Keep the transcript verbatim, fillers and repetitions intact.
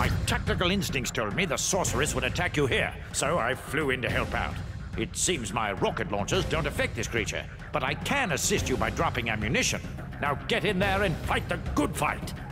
My tactical instincts told me the sorceress would attack you here, so I flew in to help out. It seems my rocket launchers don't affect this creature, but I can assist you by dropping ammunition. Now get in there and fight the good fight.